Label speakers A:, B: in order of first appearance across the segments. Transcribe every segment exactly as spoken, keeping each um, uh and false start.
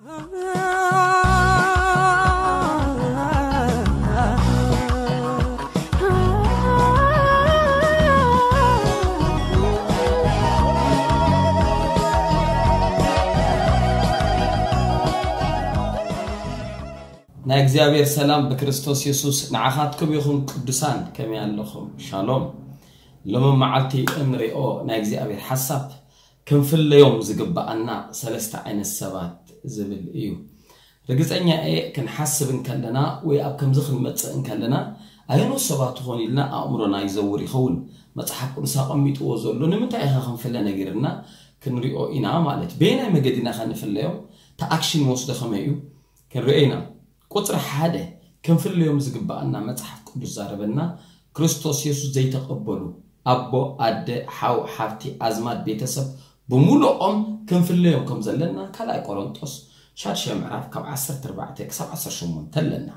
A: نا እግዚአብሔር ሰላም በክርስቶስ ኢየሱስ ንዓኻትኩም ይኹን ቅዱሳን ከመይ ኣለኹም ሻሎም ሎሚ መዓልቲ እንሪኦ ና እግዚአብሔር ሐሳብ ክንፍለዮም ዝግባአና ሰለስተ ዓይነት ሰባት ዝብል እዩ ርግፀኛ እ ክንሓስብ እንከለና ወይ ኣብ ከምዚ ክንመጽእ እንከለና ኣይኑ ሰባት ሆን ኢልና ኣእምሮና ይዘውር ይኸውን መጽሓፍ ቅዱስ ኣቐሚጥዎ ዘሎ ንምንታይ ኢኻ ክንፍለ ነገርና ክንሪኦ ኢና ማለት በይናይ መገዲና ክንፍለዮም ተኣክሽን ወስደ ከመይ እዩ ክንሪኤና قطر حاده كم في اليوم زقبأنا متحف قدس زاربنا كريستوس يسوع زي تقبلوا أبو أد حاو حفتي أزمات بيتسب بمولو أم كم في اليوم كم زلنا كلا كورنثوس شار شمعرف كم عشر تربعتك سبع عشر شمون تلنا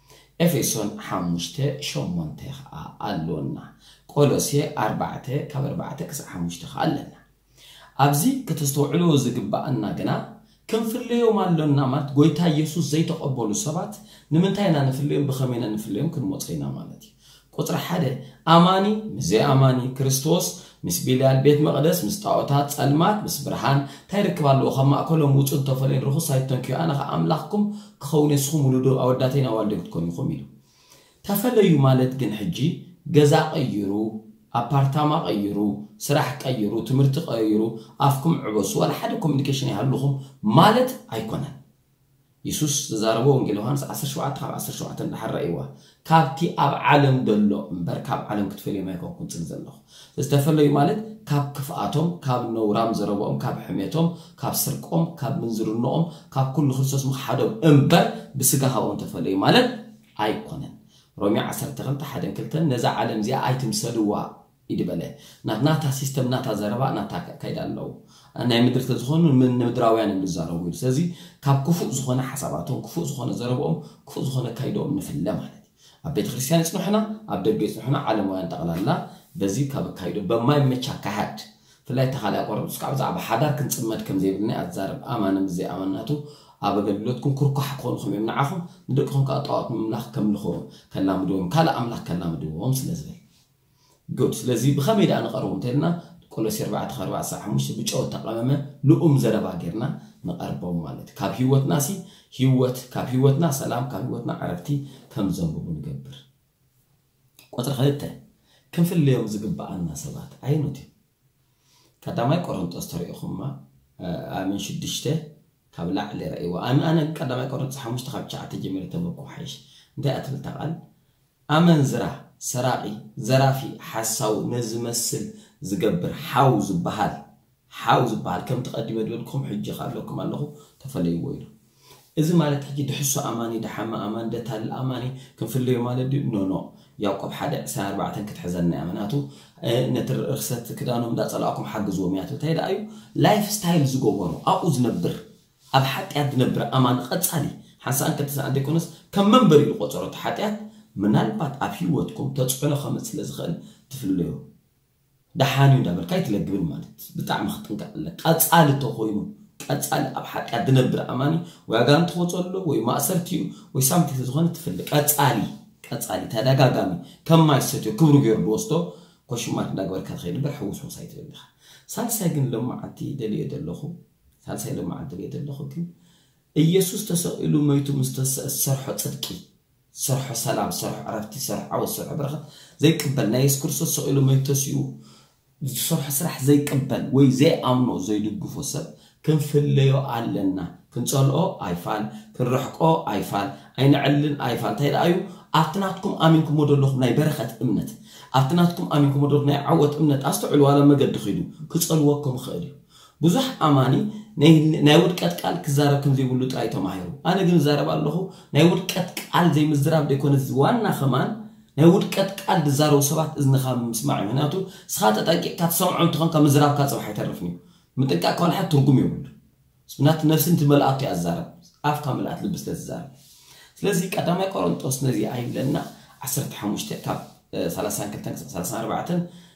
A: إفيسون حمشته شمون تخ ألونا كولوسية أربعته كبربعتك حمشته ألنا أبزي كتستوعلو زقبأنا جنا كم في اليوم على مات قويتها يسوع زي تقبلوا سبات نمنتهينا نفليهم بخمينا نفليهم كن مطينا مالتي قطر حدا أماني مزي أماني كريستوس مس بلال بيت مقدس مستعوتات سلمات مس برهان تيرك بالو خما كلهم وجود تفلين رخص هايتنكي أنا أملاككم كخوني سخم ولدو أوداتين والدكتكم يخميلو تفليو مالت جن حجي جزاء يرو أبارتما غيرو سرح غيرو تمرت غيرو أفكم عبس ولا حد كوميونيكيشن يهلوهم مالت أيقونن يسوس زاربو انجيل يوحنس عشر شوعات خاب عشر شوعات نحر ايوا كابتي اب عالم دلو امبر كاب عالم كتفلي ما يكون كنت نزلخ استفلي مالت كاب كفاتهم كاب نورام زربوهم كاب حميتهم كاب سرقهم كاب منزرنهم كاب كل خصوص مخحدهم امبر بسغا هاون تفلي مالت أيقونن رومي عشر تغنت حدا كلتن نزع عالم زي ايتم سلوا يدبله ناتا سيستم ناتا زربا ناتا كايد الله انا يمدر تزخون من مدراويان نزارو سلازي كاب كفو زخونه حساباتهم كفو زخونه زربهم كفو زخونه كايدهم نفله مالتي ابيت كريستيان صنحنا ابدغيت صنحنا عالموان تقلالا بزي كاب كايدو بما يمچا كحد فلاي تخالا قرص كاب زعب حدار كنصمد كم زي بلني ازارب امانم زي اماناتو أبغلوتكم كركو حقونكم يمنعهم ندقهم كأطاعت مملخ كملخو كلامدوهم كلا أملاك كلامدوهم سلازل قلت سلازي بخميد أنا قربهم تلنا كل سير بعد خربع ساعة مش بيجوا تقلمه لؤم زربا غيرنا نقربهم مالت كاب هيوت ناسي هيوت كاب هيوتنا سلام كاب هيوتنا عرفتي كم ذنبه بنقبر قطر خلته كم في اليوم زقب عنا سبات عينوتي كدامي قرنطوس طريقهم ما آمن شدشته كابلا على رأي وأنا أنا كذا ما قررت حمش تخاف شعت جميل تبقى وحش ده أتبل تقال أمن زرع سراقي زرافي حساو نزمسل زجبر حوز بحال حوز بحال كم تقدم دولكم حجة خالكم الله تفلي ويله إذا ما لا تحكي تحسوا أماني دحما أمان ده تال أماني كم في اللي ما لدي نو نو يوقف حدا سعر بعدين كتحزننا أماناته اه نتر رخصت كده أنا بدأت ألاقيكم حق زومياته تهيدا أيو لايف ستايل زجوبرو أوز نبر أبحث يد نبر أمان قد صالي حسان كتسان عندكونس كم منبر القطرات حتى من البات أبيوتكم تجعل خمس لزخل تفليو دحاني دبر كاي تلقبل مالت بتاع مختن قال قد صالي تخوينو قد صالي أبحث يد نبر أماني ويغان تخوصلو وما أسرتيو ويسامتي تزخون تفلي قد صالي قد صالي تداغاغامي كم ما يستيو كبرو غير بوستو كوشمات داغور كتخيل برحوس وسايت بلخ سالسا جن لما عتي دلي يدلخو سالسا لما عتي يدلخو كن إيسوس تسألو ميتو مستس سرح صدقي سرح سلام سرح عرفتي سرح عوض سرح برخة زي قبل نايس كرسو تسألو ميتو سيو سرح سرح زي قبل وي زي أمنو زي دقفو سب كن فليو علنا كن صلقو آيفان كن رحقو آيفان أين علن آيفان تايد آيو أعتناتكم آمينكم مدلوخ ناي برخة امنت أعتناتكم آمينكم مدلوخ ناي عوض امنت أستعلو على مقد خيدو كتصلوكم خيدو بزح أماني نايود كات قال كزارب كم زي بقولوا ترايتو ماهرو أنا جن زارب الله نايود كات قال زي مزراب ديكون زوانا خمان نايود كات قال دزارو سبات إذن خام مسمعي مناتو سخات أتاكي كات سمعون تخان كمزراب كات سبحي تعرفني متلقى كون حد ترقم يقول سبنات نفس انت ملقاتي الزارب أف كاملات لبس للزارب سلازي كاتما يقولون توس نزي عيب لنا عسرت حموشتة كاب ثلاثان كتن ثلاثان أربعة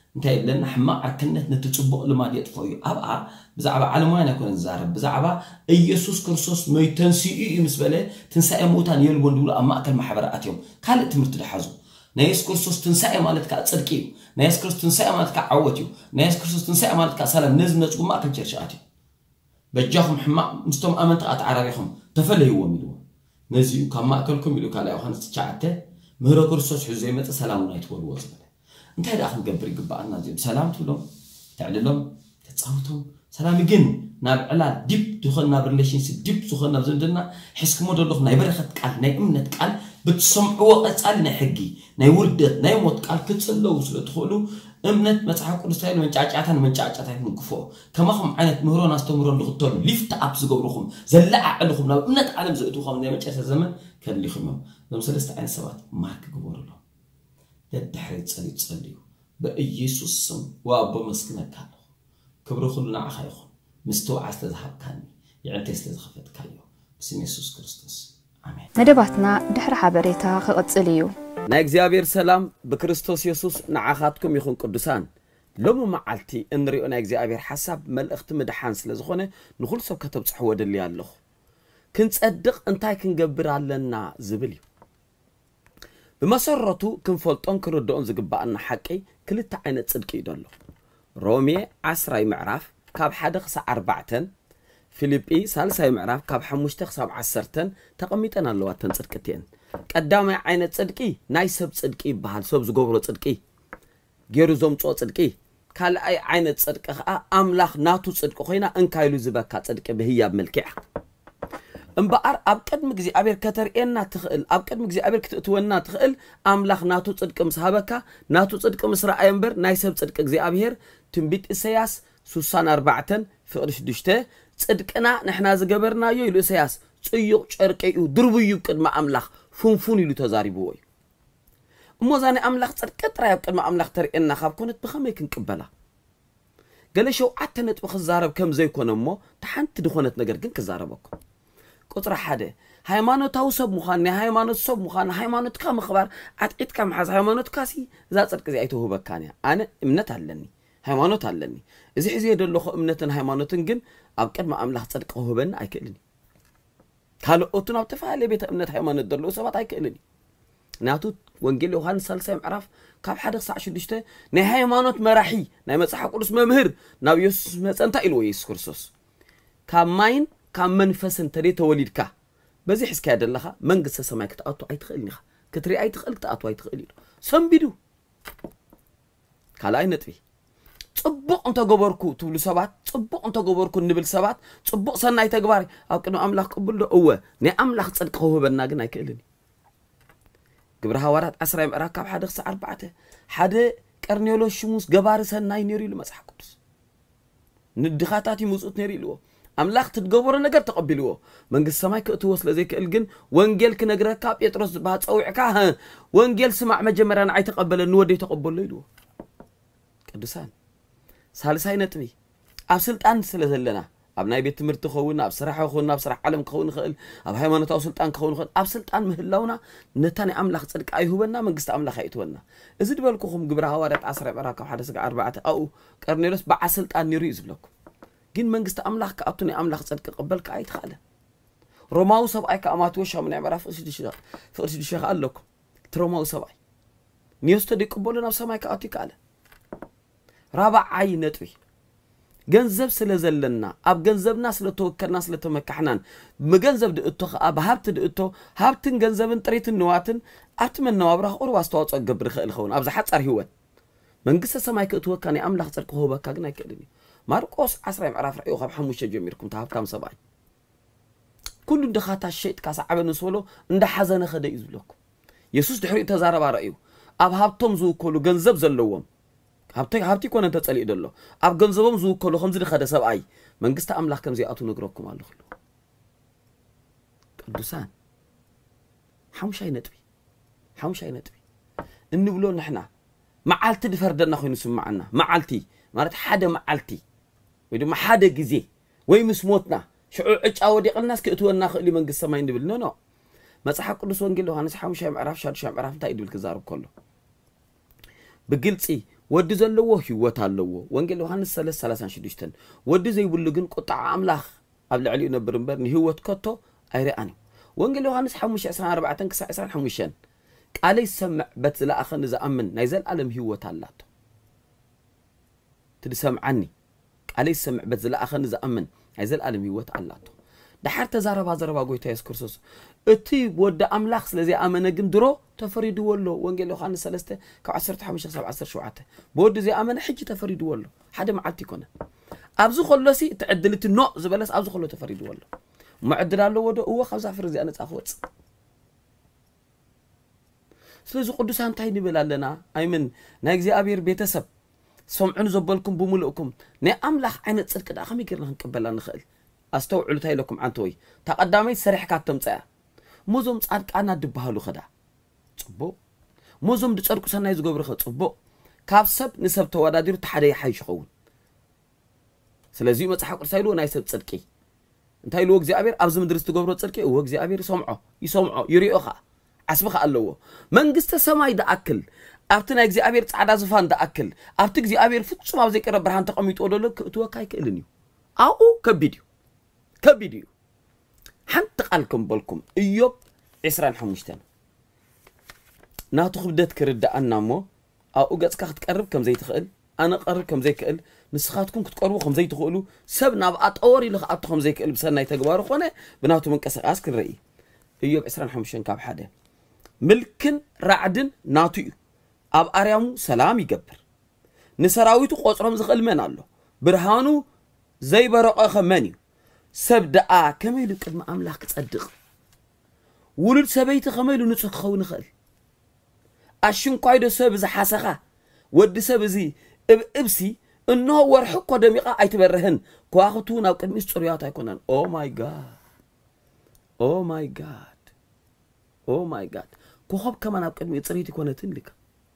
A: انتي لنا حما عركنت نتطبق لما يطفيو ابا بزعبا علموان يكون الزارب بزعبا يسوع كريستوس ميتنسي مسبله تنساي موتان يلبون دولو اما اكل محبراتهم قال تمرت دحازو نايس كريستوس تنساي مالتك صدقيو نايس كريستوس تنساي مالتك عوتيو نايس كريستوس تنساي مالتك سلام نزم نصقو ما اكل جرشاتي بجاهم حما مستم امنت عربيهم تفليوا ميلو نزيو كما اكلكم يلو كلا يوحنس تشعته مهرو كريستوس حزو يمط سلامنا يتولو زبله انت هذا اخ نقبر يقبعنا زي سلام تلوم تعدلهم تصاوتهم سلام يجن ناب علا ديب دخلنا بريليشنشيب ديب دخلنا بزندنا حسك مودلخ ناي برخت قال ناي امنت قال بتسمعوا قصال ناي حقي ناي ولدت ناي موت قال كتصلوا سلتخلو امنت مصحف قدساين منጫጫታን መንጫጫታን ንግፎ ከማخم عينت مهرون استمرون لغتون ليفت اب زغبركم زلع عليكم ناب امنت عالم زيتوخم ناي مጨረሰ ዘመን ከልيخم لم سلست عين سبات مارك غبرلو للدحري تصلي تصليو بإيسوس سم وابو مسكنك هالو كبرو خلونا عخايخو مستوعى استذهب كاني يعني تستذخفت كايو بسم يسوس كريستوس آمين
B: مدباتنا دحر حبريتا خقصليو
C: نا اغزيابير سلام بكريستوس يسوس نعاخاتكم يخون قدسان لومو معالتي انريو نا اغزيابير حساب ملأخت مدحان سلازخونه نخل سب كتب صحو ودلي الله كنصدق انتاي كنغبر علنا زبليو بمسرته كنفلطون كردون زغبانا حقي كلتا عينت صدق يدلو رومي عشرة معراف كاب حدق ساعة أربعة فيليبي ثالثة معراف كاب حمشتخ سبع عشرة تقميتنا اللواتن صدقتين قدام عينت صدقي ناي سب صدقي بحال سب زغبرو صدقي غيرو زومصو صدقي كال اي عينت صدق املاح ناتو صدق خوينا انكايلو زبكا صدق بهياب ملكع امبار ابقد مغزي ابير كترئنا تخيل ابقد مغزي ابير كتتونا تخيل املاح ناتو صدق مسحبكا ناتو صدق مسرا ايمبر ناي سب صدق غزي ابير تنبيت اسياس سوسان أربعة فقرش دشته صدقنا نحنا زغبرنا يلو اسياس صيق شرقيو دربيو قدما املاح فونفون يلو تزاريبوي موزاني املاح صدق طراي قدما املاح ترئنا خاب كنت بخمي كنقبلا قال شو عتنت بخزارب كم زي كونمو تحنت دخونت نجر كن كزاربكم قطر حدا هايمانوت توسب مخان هايمانوت صب مخان هايمانوت كم خبر عتقيت كم حز هايمانوت كاسي ذا صدق زي ايته بكانيا انا امنت علني هايمانوت علني اذا حزي يدلو امنتن هايمانوتن جن ابقد ما املاح صدق هوبن ايكلني قالو اوتنا بتفعل بيت امنت هايمانوت دلو سبات ايكلني ناتو وانجيل يوحنس ثالث معرف كاب حدا ساعة شدشته ني هايمانوت مراحي ناي مصحف قدس ممهر نابيوس مصنتا الو يسوع كريستوس كاماين كم منفس تري توليدك بزي حس كاد الله منقص سماك تقطو اي تخيلني كتري اي تخيل تقطو اي تخيل سنبيدو كالاي نطبي صبق انت غبركو تبلو سبات صبق انت غبركو نبل سبات صبق سناي تغباري اقنو املاح قبل له هو ني املاح صدق هو بنا غنا يكلني ግብረ ሐዋርያት عشرة ምዕራፍ ካብ ሓደ ክሳብ أربعة ሓደ ቀርኔሎስ ሽሙስ ገባር ሰናይ ነይሩ ኢሉ መጽሓፍ ቅዱስ ንድኻታት ይሙጹት ነይሩ ኢልዎ አምላክ ትገበሮ ነገር ተቀበልዎ መንግስት ሰማይ ከእትዎ ስለዘይ ክእል ግን ወንጌል ክነግረካ ጴጥሮስ ባጸውዕካ ወንጌል ስማዕ መጀመሪያ አይ ተቀበለን ወደ ተቀበሉ ኢልዎ ቅዱሳን ሳልሳይ ነጥቢ ኣብ ስልጣን ስለዘለና ኣብ ናይ ቤት ትምህርቲ ኸውና ኣብ ስራሕ ኸውና ኣብ ስራሕ ዓለም ኸውን ኽእል ኣብ ሃይማኖታዊ ስልጣን ኸውን ኽእል ኣብ ስልጣን ምህላውና ነታኒ አምላክ ጽድቅ አይሁበና መንግስት አምላክ አይትወና እዚ ድበልኩኹም ግብረ ሐዋርያት عشرة ምዕራፍ ካብ ሓደ እስከ أربعة አው ቀርኔሎስ በዓል ስልጣን ነይሩ ይዝብለኩም ግን መንግስት አምላክ ከአቱኒ አምላክ ጽድቅ ቀበልካ አይትኻለ ሮማው ሰብአይ ከአማትዎ ሻምና ምዕራፍ ስድስት ፍቅር ስድስት አለኩም ትሮማው ሰብአይ ኒውስተ ዲቀበሉና ሰማይ ከአቱ ይካለ ራባዓይ ነጥቢ ገንዘብ ስለዘለና አብ ገንዘብና ስለተወከልና ስለተመካሕናን መገንዘብ ድእቶ አብ ሀብት ድእቶ ሀብትን ገንዘብን ጥሪትን ንዋትን አትመናዋብራ ቁርባ አስተዋጽኦ ገብር ኸእል ኸውን አብዛ ሐጻር ህይወት መንግስተ ሰማይ ከእትወካኒ አምላክ ጽድቅ ሆበካ ግን አይከልኒ ማርቆስ عشرة ምዕራፍ ራእዩ ካብ ሓሙሽተ ጀሚርኩም ታሃብታም ሰብአይ ኩሉ እንደኻታ ሸይጥ ካሳ ዓበን ስበሎ እንደ ሓዘነ ኸደ ይዝብለኩም ኢየሱስ ድሕሪኡ ተዛረባ ራእዩ አብ ሀብቶም ዝውከሉ ገንዘብ ዘለዎም ሀብቲ ሀብቲ ኮነ ተጸልይ ደሎ አብ ገንዘቦም ዝውከሉ ከምዚ ድኸደ ሰብአይ መንግስተ አምላክ ከምዚ አቱ ነግረኩም ኣለኹ ቅዱሳን ሓሙሻይ ነጥቢ ሓሙሻይ ነጥቢ እንብሎ ንሕና መዓልቲ ድፈርደና ኮይኑ ስማዓና መዓልቲ ማለት ሓደ መዓልቲ ወይ ድማ ሓደ ግዜ ወይ ምስ ሞትና ሽዑ ዕጫ ወዲቕናስ ክእትወና ኽእሊ መንግስት ሰማይ እንብል ኖ ኖ መጽሐፍ ቅዱስ ወንጌል ዮሐንስ ሓሙሻይ ምዕራፍ ሽዱሽተ ምዕራፍ እንታይ ድብል ክዛረብ ከሎ بقلتي ودي زلوه هيوت اللوه وانجيل يوحنس ثلاثة ثلاثة وستين ودي زي بلغن قطع أملاخ قبل علي نبرنبرن هيوت كتو أيراني وانجيل يوحنس حمش عشرة أربعة تنكس عشرة حمشان قال يسمع بس لا أخن إذا أمن نايزل ألم هيوت اللاتو تسمع عني قال يسمع بس لا أخن إذا أمن نايزل ألم هيوت اللاتو دحر تزاربا زاربا قوي تيس كرسوس اتي ود أملاخ سلزي أمن جندرو تفريد ولو وانجيل يوحنس ثلاثة كعشرة حمش سبعة عشر شوعته بود زي أمن حج تفريد ولو حدا معتي كنا أبزو خلصي تعدلت النوع زبالس أبزو خلو تفريد ولو معدل له ودو هو خمسة عفر زي أنا تأخوت سلزو قدوس هانتاي نبلا لنا أي من نايزي أبير بيتسب سمعون زبالكم بملؤكم ني أملاخ عينت صدق دا خمي كير لهن قبلا نخيل أستوعلو تاي لكم عنتوي تقدامي سريح كاتم تايا موزوم تصادق أنا دبهالو خدا صبو موزوم دي صدقو سناي زغبر خد صبو كاب سب نسب توادادير تحدي حي شخون سلازي مصحف قرسايلو ناي سب صدقي انتاي لو እግዚአብሔር አብዝ ምድርስ ተገብሮ ጽድቄ ወ እግዚአብሔር ይሰምዖ ይሰምዖ ይሪኦኻ አስበኻ ኣለዎ መንግስተ ሰማይ ዳአክል ኣብቲ ናይ እግዚአብሔር ጻዕዳ ዝፋን ዳአክል ኣብቲ እግዚአብሔር ፍጹም ኣብ ዘይቀረ ብርሃን ተቀሚጦ ደሎ ትወካይ ክእልን እዩ ኣኡ ከቢድዩ ከቢድዩ ሓንቲ ቃልኩም በልኩም ኢዮብ عشرين وخمسة ናቱ ክብደት ክርዳአና ሞ ኣኡ ገጽካ ክትቀርብ ከም ዘይትኽእል أنا قرر كم زي كقل نسخاتكم كتقربوا خم زي تقولوا سبنا بقى طوري لخ خم زي كقل بسنا يتجباروا خونه بناتو من كسر عسكر رأي يوب عسران حمشين كاب حدا ملكن رعدن ناتو أب أريامو سلام يجبر نسراويتو قصرهم زغل من الله برهانو زي برقة خمانيو سبدا كميلو كلمة أملاك تصدق ولد سبيت خميلو نسخ خون خل أشون قايدو سب زي حسخة ود سب زي ابسي انه ورحق دميقه ايتبرهن كواختون او قدمي صريات ايكونن او ماي جاد او ماي جاد او ماي جاد كوخب كمان او قدمي صريت يكونتن لك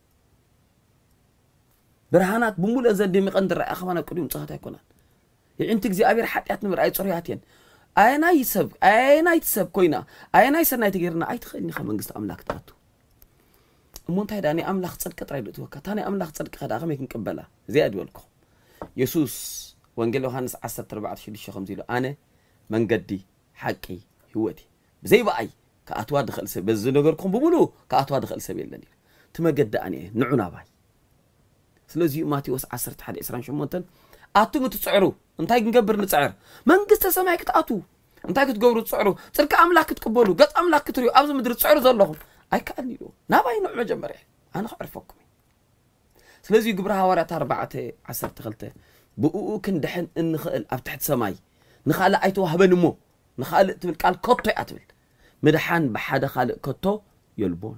C: برهانات بمول ازد دميقه اندر اخوانا قدوم صحات ايكونن يعنت እግዚአብሔር ኃጢአት ንብር አይ ጽሪያትን አይና ይሰብ አይና ይሰብ ኮይና አይና ይሰናይ ትገርና አይትኸልኒ ከመንግስት አምላክ ታቱ مونتاي داني أملاخ صدق ترى دوكا تاني أملاخ صدق خدا خميك نقبلها زياد ولكم يسوس وانجيل يوحنس عشرة أربعة شيل خمسين أنا من قدي حقي هوتي زي بقى كأتوا دخل سب بس نقولكم بقولو كأتوا دخل سبيل لني تما قد أنا نعنا باي سلوزي ماتيوس عشرة حد إسران شو مونتن أتو متسعرو انتاي نقبر نتسعر من قست سماك تأتو انتاي كتقبروا تسعروا ترك أملاك تقبلوا قط أملاك تريو أبز مدر تسعروا زلهم أي كأني له نباي نوع مجمرة أنا أعرفكم سلزي قبرها ورا أربعة عشر تغلته بقو كن دحين إن خال أفتحت سماي نخال أيتو هبنمو نخال تبل قال كتو أتبل مدحان بحدا خالق كتو يلبون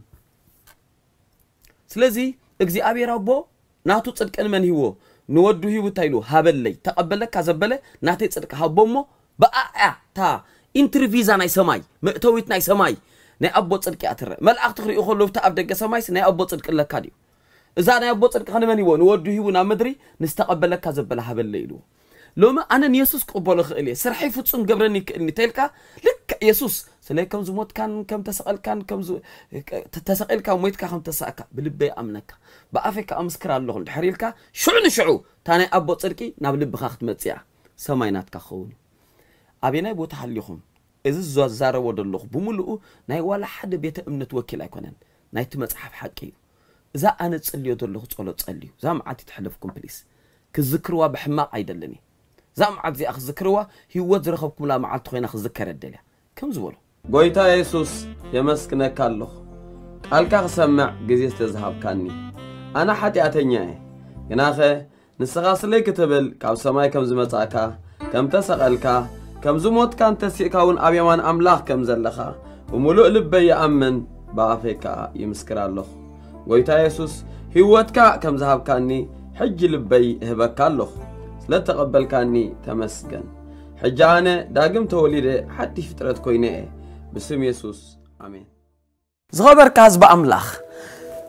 C: سلزي اجزي أبي ربو ناتو تصدق من هو نودو هو تايلو هبل لي تقبل لك كذبله ناتي تصدق هبومو بقى تا انترفيزا ناي سماي مقتويت ناي سماي ناي أبو تصدق أتر ملأ تخري أخلو تأب دق سمايس ناي أبو تصدق لك كاديو إذا ناي أبو تصدق خلنا مني وون ودو هو نامدري نستقبل لك كذبله هبل ليلو لو ما أنا يسوس قبول خليه سرحي فتصم قبرني إني تلك لك يسوس سلي كم زموت كان كم تسأل كان كم زو تسأل كم ميت كم تسأك بلبي أمنك بأفك أمسكر الله الحريلك شو نشعو تاني أبو تصدقي نبلب بخاخت متسيع سماينات كخوني أبينا يبو تحليهم إذا الزوار ودلوخ بملؤ ناي ولا حد بيت أمنة وكيل أيكونن ناي تمسحف حكي إذا أنا تصلي ودلوخ تصلي تصلي زام عاد تحلفكم بليس كذكروا بحماق عيدلني زام عاد زي أخذ ذكروا هو زرخبكم لا معاد تخين أخذ ذكر الدليل كم زولو قويتا يسوس يمسكنا كالله قالك سمع جزيز تذهب كاني أنا حتى أتنياه يناخي نسغاس لي كتبل كاو سماي كم زمتاكا كم تسألك كم زموت كان تسيكاون أبيمان أملاخ كم زلخا وملؤ لبي يأمن بافيكا يمسكر الله قويتا يسوس هوتكا كم ذهب كاني حج لبي هبك الله لا تقبل كاني تمسكن حجانة داقم توليده حتى فترة كوينة باسم يسوس آمين زغبر كاز بأملاخ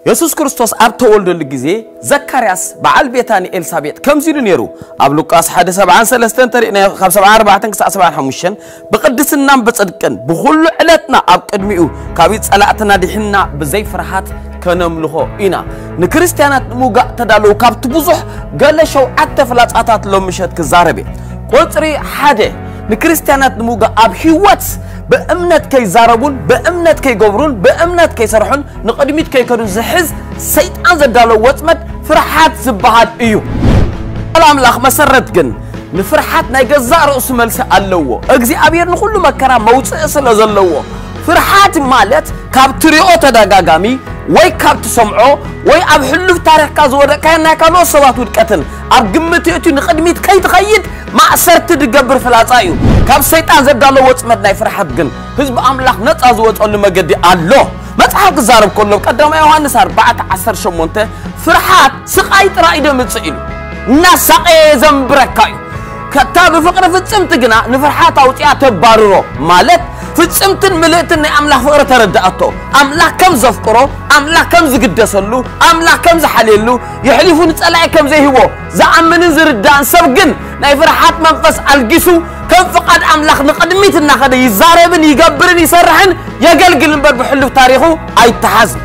C: يسوع كريستوس أبت ولد الجزء زكرياس بعل بيتاني إلسابيت كم زيد نيرو قبل قاس حد سبعان سلستين ترينا خمسة سبعان أربعة تنكس سبعان حمشين بقدس النام بتصدقن بخل علتنا أبقدميو كابيت سلعتنا دحنا بزي فرحات كنملخو إنا نكريستيانات موجا تدالو كابت بزح قال شو عتى فلات عطات لو مشهد كزاربي قطري حدا نكريستيانات موجا أب هيوات بأمنت كي زاربون بأمنت كي جبرون بأمنت كي سرحون نقدميت كي كانوا زحز سيد أنزل دالو واتمت فرحات زبهات إيو الأم لخ مسرت جن نفرحات نيجزار رأس ملس اللوه أجزي أبير نقول له مكرا موت أصل اللوه فرحات مالت كابتريو تداغامي وي كابت سمعو وي أب حلو تاريخ كازور كان كانوا صوات ودكتن أب جمتي نقدميت كي تخيد ما أسرت تجبر في العطايو كاب سيطان زد الله واتمت ناي فرحات جن حزب أملاح نتعز وتقول له مجدي الله ما تحق زارب كله قدام يوحنا أربعة عشر شمونته فرحات سقايت رائدة متسئلو الناس سقي زنبركايو كتاب فقرة في السمت جنا نفرحات أوتيا تباررو مالت في السمت ملئت إن أملاح فقرة تردأته أملاح كم زفكرو أملاح كم زقدسلو أملاح كم زحليلو يحلفون تسألعي كم زي هو زعمن نزر الدان سبقن ناي فرحات منفس الجسو كم فقد أملاح نقدميت النخد يزاربن يقبرن يسرحن يقلقل نبر بحلو تاريخه أي تحزن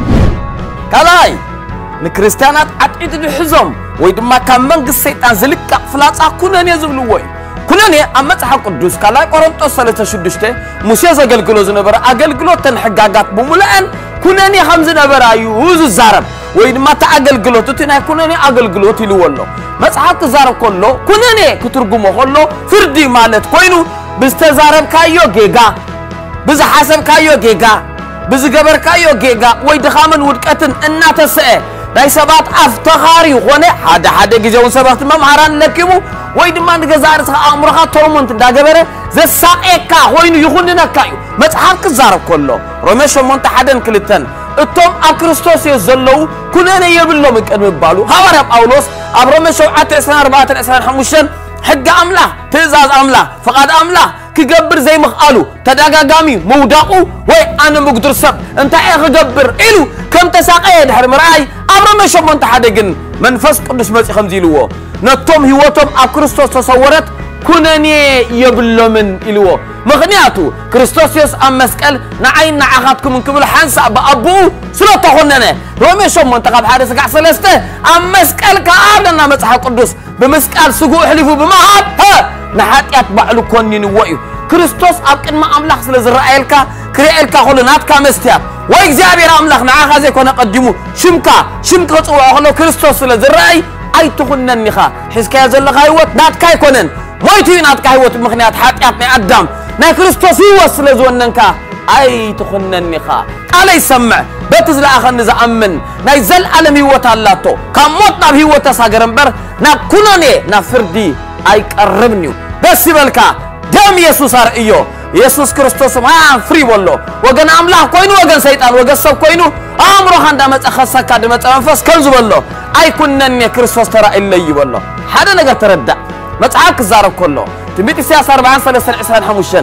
C: كلاي نكريستيانات عتيد الحزم ويدما كان منقص سيطان زلك فلاصا كوناني يزبلووي كوناني أمت حق الدوس كلاي قرنطوس سلسة شدشته موسى زقلقلو زنبر أقلقلو تنحقاقات بملأن كوناني خمس نبر أيوز الزارب ويدما تأقلقلو تتنا كوناني أقلقلو تلوولو مسحق الزارب كله كوناني كترقمو كله فردي مالت كوينو بستزارب كايو جيغا بز حسب كايو جيغا بز قبر كايو جيغا ويدخامن ودكتن إنا تسئ داي سبات افتخاري خونه حدا حدا جيجون سبات ممهران لكيمو ويد ما نغزار امرخا تومنت داغبره زساقيكا وينو يخوننا كايو مصحف كزارب كله روميشو مونت حدن كلتن اتوم اكريستوس يزلو كلنا يبلو مقدم يبالو حوار باولوس اب روميشو أربعة عشر خمسة حق املاح تزاز املاح فقد املاح كجبر زي مخالو تداغاغامي موداقو وي انا مقدر سب انت اي خجبر الو كم تساقي دحر مراي امر ما شو انت حدقن منفس قدس مسي خمزيلو نتوم هيوتهم اكريستوس تصورت كونني يبلو من الو مغنياتو كريستوس يس ام مسقل نعين نعاخاتكم من كبل حنسا بابو سلو تخوننا رومي شو منتخب حارس قع سلسته ام مسقل كابلنا مصحف قدس بمسقال سقو حلفو بمهاب ها نحاتيات بعلو كوني نوئيو كريستوس أبقى ما أملاح سلزرائيلكا كريئيلكا خلناتكا مستياب وإكزابير أملاح نعاها زي كونا قدمو شمكا شمكا تقوى أخلو كريستوس سلزرائي أي تخلنا النخا حسكا يزل خايوات ناتكا يكونن مويتو ناتكا يوت مخنيات حاتياتنا أدام نا كريستوس هو سلزواننكا أي تخلنا النخا على يسمع بتزل آخر نزأمن نا يزل ألم هيوت اللاتو كاموتنا بهيوت ساقرنبر نا كوناني نا فردي أي قربنيو بس يبالكا دم يسوس أرئيو يسوس كريستوس ما فري والله وجن أملاح كوينو وجن سيطان وجن سب كوينو أمره خندمت أخصك كدمت أنفس كنز والله أي كنا كريستوس ترى إلا والله هذا نقدر تردد ما تعاك الزارب كله تبيت السياسة أربعين سنة سنة عشرين حموشن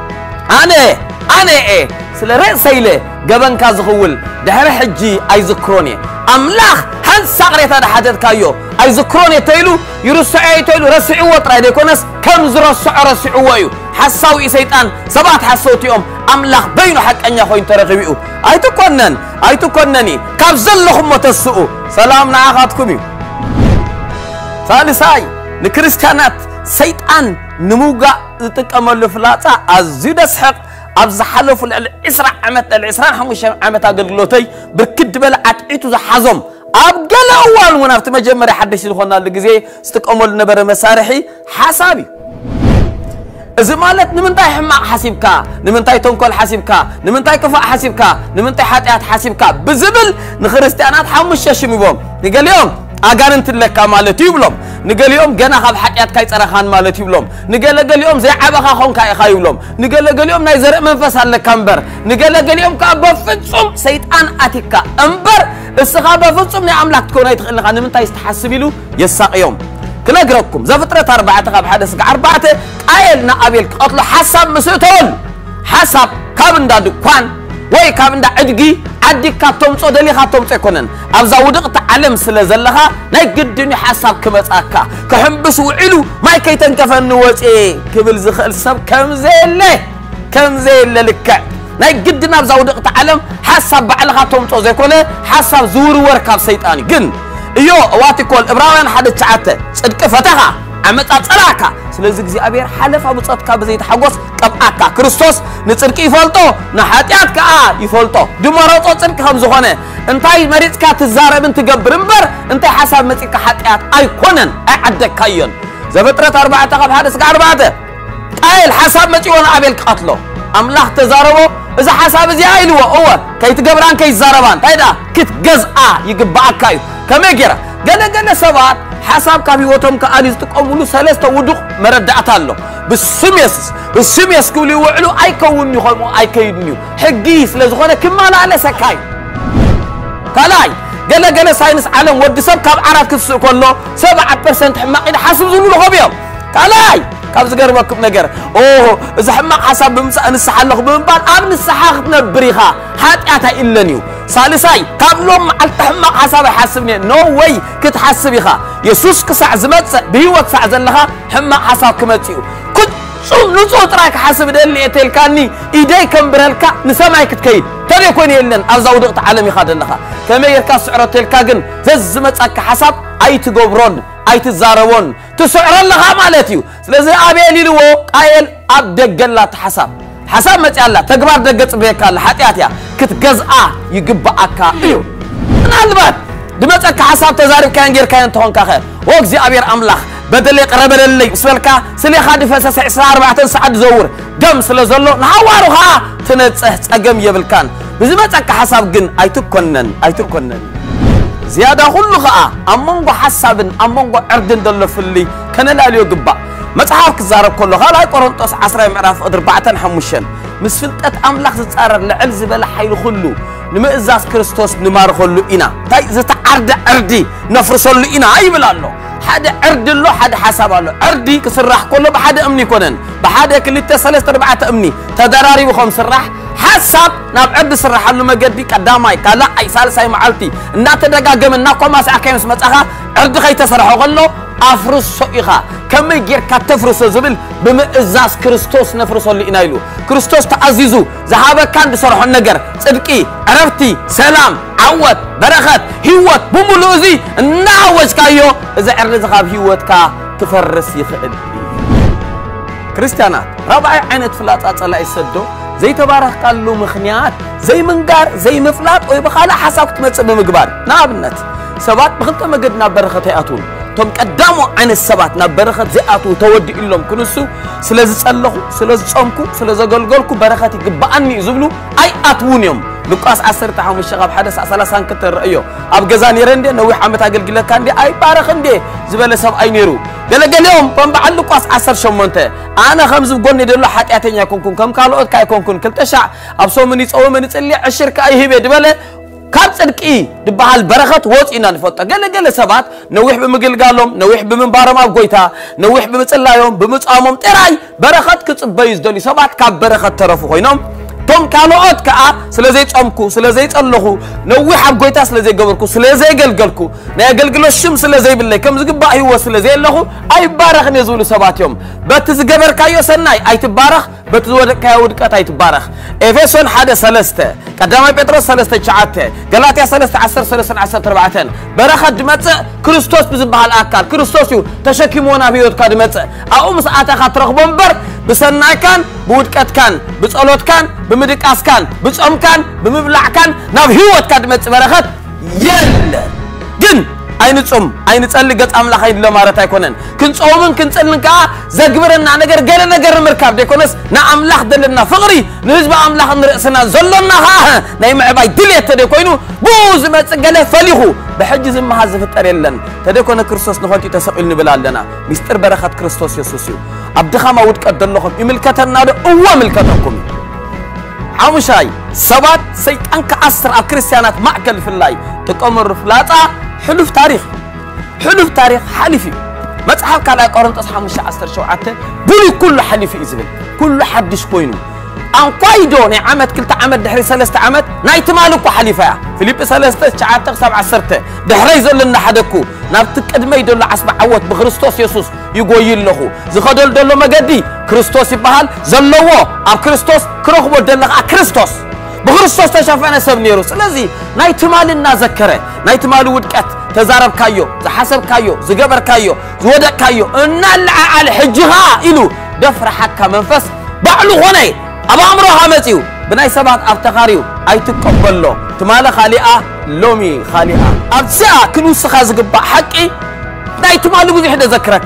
C: أنا أنا إيه سلرة سيلة جبن كازغول دهر حجي أي ذكروني أملاح هن سقريت هذا حدث كايو أي ذكروني تيلو يرسعي تيلو رسعي وطرح يكونس كم زرسع رسعي ويو حساوي سيطان سبات حسوتي أم أملاح بينو حق أن يخوين ترغبيو أي تكونن أي تكونني كابزل لهم متسؤو سلامنا أخاتكمي ثالثاي لكريستيانات سيطان نموغا تكمل فلاتا أزيد سحق أبز حلف العسرة عمت العسران حموش عمت أقلقلوتي بركد بلعت عيتو ذا حزم أبقل أول منافت مجمري حدش الخونا اللي ستكمل نبر مسارحي حسابي إذا مالت نمنتاي حماق حسيبك نمنتاي تنكل حسيبك نمنتاي كفاء حسيبك نمنتاي حاتيات حسيبك بزبل نخرستيانات حموش شاشميبهم نقال يوم أجانت لك مالتي يبلم نقال يوم جنا خب حاجات كاي ترخان مالتي يبلم نقال قال يوم زي عبخا خون كاي خاي يبلم نقال قال يوم نايزر منفس على كامبر نقال قال يوم كاب فتصم سيطان أتيكا أمبر السخابة فتصم نعملك تكون يتخيل خان من تايست حسبيلو يساق يوم كلا جركم زفترة أربعة خب حدث أربعة قايل نقابل قتل حسب مسؤول حسب كابن دادو كان ወይ ካብ እንዳ ዕድጊ ዓዲካ ተምጾ ደሊኻ ተምጾ ይኮነን ኣብዛ ውድቕቲ ዓለም ስለ ዘለኻ ናይ ግድን ሓሳብ ክመጻካ ክሕምብስ ውዕሉ ማይ ከይተንከፈኒ ወጪ ክብል ዝኽእል ሰብ ከምዘለ ከምዘለ ልክዕ ናይ ግድን ኣብዛ ውድቕቲ ዓለም ሓሳብ ባዕልኻ ተምጾ ዘይኮነ ሓሳብ ዝውርወር ካብ ሰይጣን ግን እዮ ዋቲኮል ዕብራውያን ሓደ ትሽዓተ ጽድቂ ፈተኻ عمت أتراكا سلزق زي أبير حلف أبو صدقا بزيت حقوس كبأكا كريستوس نترك يفولتو نحاتيات كا يفولتو دماراتو ترك خمزخونه انتاي مريض كا تزارب انت قبرنبر انت حساب متك حاتيات أيقونن أعدك كاين زبطرة أربعة تقب حادث كأربعة قايل حساب متي وانا أبيل قتلو أملاح تزاربو إذا حساب زي أيلو هو كي تقبران كي زاربان تايدا كت جزء يقبأك كايو كم يجرى قال قال سبات حساب كابي وتم كأنيز تقوملو ثلاثة ودق مردعت الله بالسميس بالسميس كولي وعلو أي كوني خلمو أي كيدنيو حقيس لزخونه كمان على سكاي كلاي قال قال ساينس عالم ودي سب كاب عرب كتسو كله سبعة برسنت حماق إذا حسب زنو لخبيهم كلاي كاب زقر وكب نجر أوه إذا حماق حساب بمسا نسحا لخ بمبان أبن السحاق نبريخا حتى أتا إلا نيو ثالثاي كاب لهم على حماق حساب يحسبني نو واي كت حسبيخا يسوس كسع زمت بيوت سع زلها حماق حساب كمتيو كنت شو نصو تراك حسب اللي تلكاني إيدي كم برهلكا نسمعي كتكيد ترى يكون يلن أرزا ودقت عالمي خادنها كما يركا سعر تلكاجن ززمت أك حساب أي تجبرون أي تزارون تسعر لها مالتيو لذا أبي ليلو قايل أبدك لا تحسب حساب متى الله تجبر دقت بيك الله حتياتيا كتجزأ يجبأك إيو أنا البات دمتك حساب تزارب كان غير كان تهون كخير وقزي أبير أملاخ بدل يقرب للي بسملكا سلي خادي فسس عشرة أربعة ساعات زور دم سلزلو نحوارها تنتصح تقم يبلكان بزمتك حساب جن أيتكونن أيتكونن زيادة كل خاء أمونغو حساب أمونغو أردن دل في اللي كان لا ليو جبا متحاف كزارب كله خلا يقرنطس عشرة معرف أربعة حمشن مسفلتة أملاخ تتقرر لعلز بلا حيل خلو نما إزاز كريستوس نمار خلو إنا تاي زت عرد عردي نفرسلو إنا أي بلانو حدا عرد له حدا حساب له عردي كسرح كله بحدا أمني كونن بحدا كل التسلسل أربعة أمني تدراري بخمس سرح حساب ناب عرد سرح له مجدي قدامي كلا أي سال ساي معلتي النات دقا جم الناقة ما سأكين اسمه أخا عرد خي تسرح وقله أفرس سئخا كم يجير كتفرس زبل بمئزاز كريستوس نفرس اللي إنايلو كريستوس تعزيزو ذهابة كان بصرح النجر صدقي عرفتي سلام عوت بركات هيوت بملوزي نعوج كايو إذا عرض ذهاب هيوت كا تفرس يخد كريستيانات ربع عينت فلات أطلع يسدو زي تبارك قال له مخنيات زي منقار زي مفلات ويبخالا حساب تمتص بمقبار نابنت سبات بخلطة مقدنا بركة يأتون توم قدامو عن السبات نبرخت زئاتو تودي إلهم كنسو سلازي صلخو سلازي صمكو سلازي قلقلكو بركاتي قبعني زبلو أي أتون يوم لقاس عصر تحوم الشغاب حدث عسلسان كتر رأيو أبقزاني رندي نوي حمد أقل قلق كان دي أي بارخندي زبالة سب أي نيرو قال قال يوم فنبعل لقاس عصر شمونته أنا خمس بقولني دلو حتى أتنيا كونكون كم كالوت كاي كونكون كل تشع أبصو منيس أو منيس اللي عشر كاي هبه دبالة كاب صدقي دبال بركات وط إنا نفوت قال قال سبات نويح بمقل قالهم نويح بمنبارم أبقيتها نويح بمتصلايهم بمتصامهم تراي بركات كتصبيز دوني سبات كاب بركات ترفو خوينهم توم كانوا أوت كأ سلزيج أمكو سلزيج اللهو نويح أبقيتها سلزيج قبركو سلزيج قلقلكو نقلقلو الشم سلزيج بالله كم زقبا هو سلزيج اللهو أي بارخ نزول سبات يوم بتزقبر كايو سناي أي تبارخ بتزود كاود كات أي تبارخ إفسون حدا سلسته قدام بطرس سلسته شعته غلاطيا سلسته عشر سلسته عشر تربعتين برخة دمت كريستوس بزبها الأكل كريستوس يو تشكيمونا بيوت كدمت أقوم ساعتها خاطرك بمبر بسناي كان بودكات كان بتصلوت كان بمدقاس كان بصوم كان بمبلع كان ناب هيوت كدمت برخة يلا جن أين تصوم أين تصلي قط أملاخ أيد لما رتاي كونن كن صومن كن تصلي كا زجبرنا نجر جل نجر مركب ديكونس نا أملاخ دلنا فقري نسبة أملاخ نرأسنا زلنا ها نايم عباي دليت تديكونو بوز ما تجله فليخو بحجز ما هذا فتريلن تديكون كريستوس نخوتي تسأل نبلالنا مستر بركة كريستوس يسوسيو أبدخا ما ودك أدلهم يملكتنا ده هو ملكتكم عمشاي سبات سيد أنك أسر الكريستيانات معكل في الله تقمر فلاتا حلف تاريخ حلف تاريخ حلفي ما تحاول على قرنطس خمسة عشر شو عته بلي كل حلفي إزبل كل حدش كوينو أنقايدو ني عمد كلتا عمد دحري سلسة عمد نايت مالكو حليفة فيليب سلسة شعاتك سبع سرته دحري زلنا حدكو نابتك أدمي يدل عصب عوت بخريستوس يسوس يقوي له زخدل دلو مجدي كريستوس يبهال زلوا أب كريستوس كروخ ودلنا كريستوس بخريستوس تشافنا سبنيروس لذي نايت مالنا ذكره نايت مال ودكت تزارب كايو زحسب كايو زجبر كايو زودك كايو نلع على حجها إلو دفر حكا منفس بعلو هني أبا أمرها متيو بناي سبات أفتقاريو أي تقبل له تمالا خالئة لومي خالئة أبساء كنوس خازق حقي ناي تمالو بذي حدا ذكرك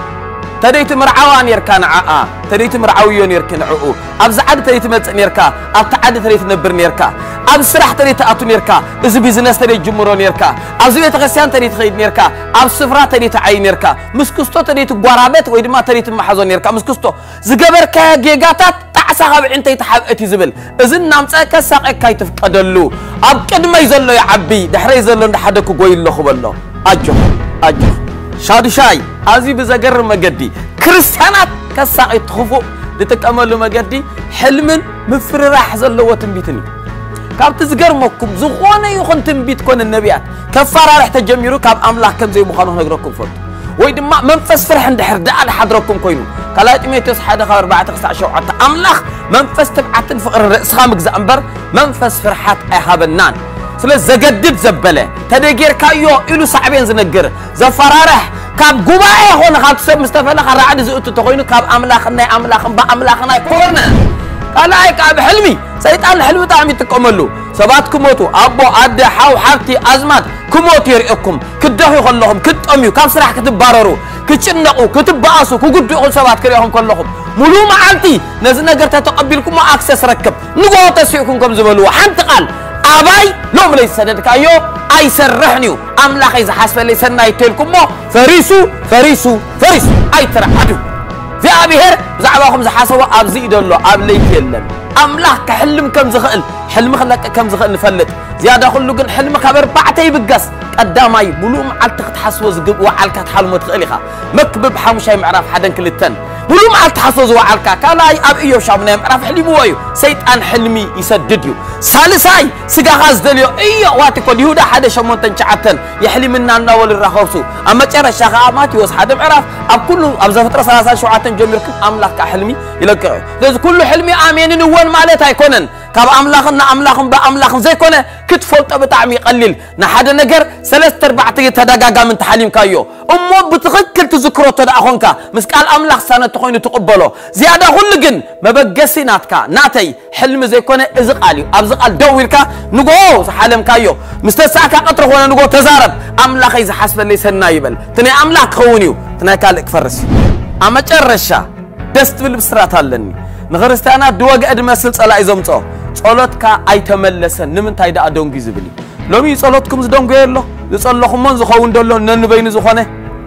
C: تريت مرعوان يركان عاء تريت مرعويون يركن عؤو أبزعد تريت متن يركا أبتعد تريت نبرن يركا أبسرح تريت أتون يركا إذا بيزنس تريت جمهورون يركا أبزوية غسيان تريت خيد يركا أبسفرا تريت عين يركا مسكستو تريت قرابات ويدما تريت محزون يركا مسكستو زقبر كا جيجاتات تعساها انت يتحب اتزبل إذن نامسا كساق كايتف قدلو أب كدما يزلو يا عبي دحري يزلو نحدكو قوي الله خبالله أجو أجو شادي شاي أزي بزجر مجدي كريستيانات كساق يتخفو لتكملوا مجدي حلمن مفر راح زلوا تنبيتني كاب تزجر مكم زخونة يخون تنبيت كون النبيات كفارة راح تجميرو كاب أملاك كم زي مخانو نقرأكم فرد ويد ما منفس فرح عند حرد على حضركم كوينو كلايت ميتوس حدا خبر بعد تقطع شو عطا أملاك منفس تبعت الفقر الرأس خامك زأمبر منفس فرحات أهاب النان سلس زجدد زبلة تدقير كايو إلو صعبين زنقر زفرارح كاب جواي هون خالد سب مستفلا خرعد زوجت تقولين كاب أملاخنا أملاخن بأملاخنا كورنا قال أي كاب حلمي سيطان حلو تعمي تكملوا سبات كموتو أبو عد حاو حرتي أزمات كموت يرئكم كدهو خلهم كتأميو كاب سرح كتباررو كتشنقو كتباسو كقدو يقول سبات كريهم كلهم ملو معانتي نزلنا قرت تقبلكم ما أكسس ركب نقول تسيئكم كم زبلوا حنت قال أباي لوم ليس سددك أيو أي سرحنيو أملاخ إذا حسب لي سنة يتلكم مو فريسو فريسو فريسو أي ترى عدو في أبيهر زعباكم زحاسوا أبزي دولو أبلي كيلن أملاخ كحلم كم زخل حلم خلك كم زخل نفلت زيادة خلو قن حلم خبر بعتي بقص قدامي بلوم على تحسوا زقب وعلك تحلم تخليها مكبب حمشي معرف حدا كل التن بلوم على تحسوا وعلك كلاي أب إيو شابنا معرف حلمي ويو سيد أن حلمي يسدديو سالساي سجا غاز دليو إيو واتي كل يهودا حدا شمون تنشعتن يحلم منا ناول الرخوسو أما ترى الشغامات يوز حدا معرف أب كله أب زفترة ثلاثة شعاتن جميركم أملاك كحلمي يلقى لذ كل حلمي آمين نوان مالتها يكونن كاب أملاخنا أملاخن بأملاخن زي كونه كتفولت بتعمي قليل نحد نجر ثلاثة أربعة تدقاقا من تحليم كايو أمو بتغكل تذكروا تدعونك مسكال أملاخ سنة تخوين تقبلو زيادة غلقن ما بقسي ناتكا ناتي حلم زي كونه ازقاليو أبزقال دويركا نقو سحالم كايو مستساكا قطر هنا نقو تزارب أملاخ إذا حسب اللي سنايبل تني أملاخ خونيو تني كالك فرس أما ترشا دست بالبسرات هالني نغرستانا دواج أدمسل صلاة إزمتو صلاتك أي تملسن نمن تايدا أدونجي زبلي لومي صلاتكم زدونجي الله يصلحكم من زخون دلوا ننبين زخونه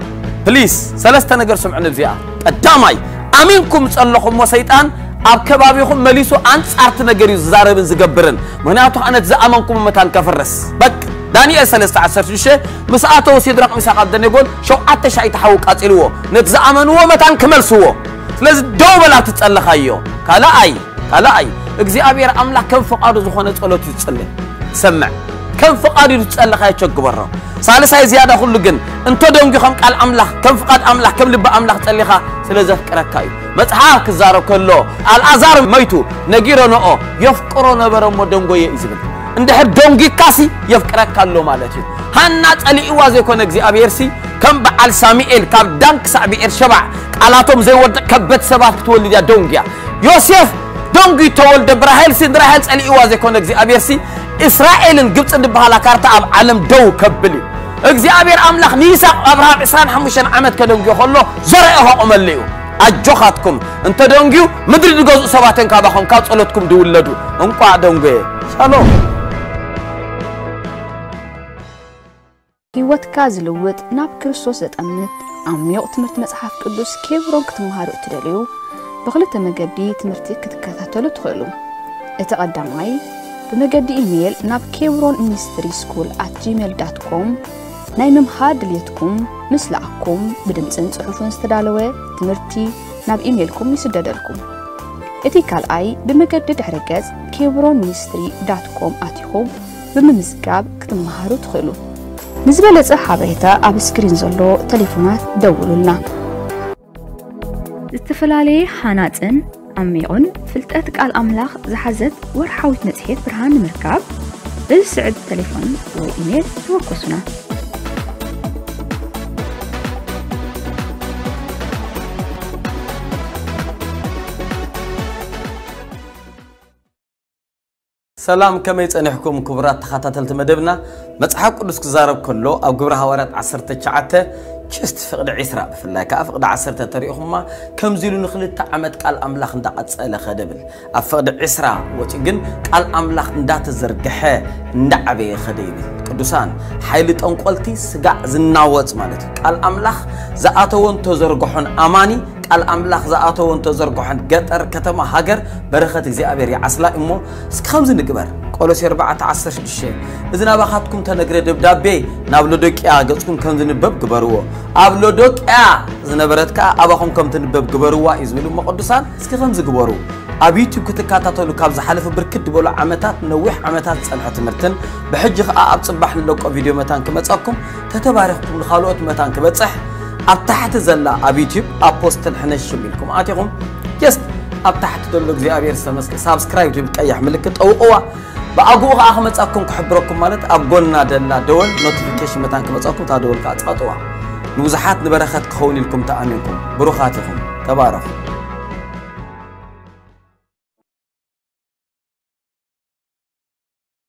C: بليس ثلاثة نجار سمعنا بزياء الدماي أمينكم صلحكم وسيطان أبكبابيكم مليسو أنت أرت نجاري زاربن زجبرن مناتو أنا تزامنكم متان كفرس بك دانيال ثلاثة عشر شيء مساعته وسيدرق مساق عبدنا يقول شو عتش أي تحوك أتلوه نتزامنوه متان كمل سوه لازم دوبلا تتصلح أيوه كلا أي كلا أي اجزي أبير أملاك كم فقار زخانة صلوات تتصلح سمع كم فقار تتصلح هاي شق برا سالس هاي زيادة كله جن أنت دوم جخم قال أملاك كم فقار أملاك كم لب أملاك تصلحها سلزة كركاي متحاك زارو كله الأزار ميتو نجيرو نو يفكرون برا مدوم جوي إزبل عند حد دونجي كاسي يفكرك كله مالتي هنات علي إوازي كون اجزي أبير سي كم بعل ساميل كاب دانك سابير شبع علاتهم زي ود كبت سبات تولد يا دونجيا يوسف دونجي تولد براهيل سندراهيل علي إوازي كون اجزي أبير سي إسرائيل جبت عند بحالا كارتا أب عالم دو كبلي اجزي أبير أملاخ نيسا أبراهام إسرائيل حمشان عمد كدونجي خلو زرعه أمليو أجوخاتكم انت دونجيو مدري نجوز سباتين كاباهم كات صلتكم دولدو انقع دونجي سلام
B: ህይወትካ ዝልውጥ ናብ ክርስቶስ ዘጠምት ዓሚቕ ትምህርቲ መጽሓፍ ቅዱስ ኬብሮን ክትመሃሩ እትደልዩ ብኽልተ መገዲ ትምህርቲ ክትከታተሉ ትኽእሉ እቲ ቀዳማይ ብመገዲ ኢሜል ናብ ኬብሮን ሚኒስትሪ ስኩል አት ጂሜል ዶት ኮም ናይ ምምሃር ድልየትኩም ምስ ለኣኩም ብድምፅን ጽሑፍን ዝተዳለወ ትምህርቲ ናብ ኢሜልኩም ይስደደልኩም إتي كالآي بمجدد حركز كيبرون مينستري دوت كوم آتيخوم بممزقاب كتمهارو تخلو نزبالة صحابيتا أب سكرين زلو تليفونات دولو لنا استفلالي حاناتن عميقون فلتأتك الأملاخ زحزت ورحاوت نتحيط برهان مركاب بالسعد تليفون وإيميل توقسنا
C: سلام كما يتصنحكم كبرات تخاتلت مدبنا مصحف قدس كزارب كله او غبر حوارات عشرة تشعته كست فقد عسرا بفلاي كافقد عشرة تاريخهما كم زيلو نخلت عمد قال املاخ ندا قصله خدبل افقد عسرا وتي جن قال املاخ ندا تزرغخه ندعبي خديبل قدسان حيل طنقلتي سغا زناوت معناته قال املاخ زاتون تزرغخون اماني قال املاخ زاتون تزرغخون غطر كتما هاجر برخت እግዚአብሔር ያስላ እሞ እስከምዝ ንግበር ቆሎስ አርባዕተ ዓሰርተ ሽዱሽተ እዝና ባኻትኩም ተነግረ ደብዳቤ ናብ ሎዶቅያ ገጽኩም ከም ዝንበብ ግበርዎ ኣብ ሎዶቅያ ዝነበረትካ ኣባኹም ከም ትንበብ ግበርዋ ይዝብሉ መቅዱሳን እስኪ ከም ዝግበሩ ኣብ ዩቲዩብ ክትከታተሉ ካብ ዝሓለፈ ብርክት ዝበሉ ዓመታት ነዊሕ ዓመታት ጸንሐ ትምህርትን ብሕጂ ኸ ኣብ ጽባሕ ንለቆ ቪድዮ መታን ክመጻኩም ተተባረኽኩም ለኻልኦት መታን ክበጽሕ ኣብ ታሕቲ ዘላ ኣብ ዩቲዩብ ኣፖስተል ሕነሽ ሚልኩም ኣቲኹም ጀስት ኣብ ታሕቲ ዘሎ እግዚአብሔር ሰመስክ ሳብስክራይብ ትብቀያሕ ምልክት ጠውቁዋ በአጉ አህመጻኩም ከሕብረኩም ማለት አብጎና ደላ ደወል ኖቲፊኬሽን መታን ከመጻኩም ታደወል ካጻጥዋ ንውዛሓት ንበረኸት ክኸውን ኢልኩም ተኣሚንኩም ብሩኻትኩም ተባረኹ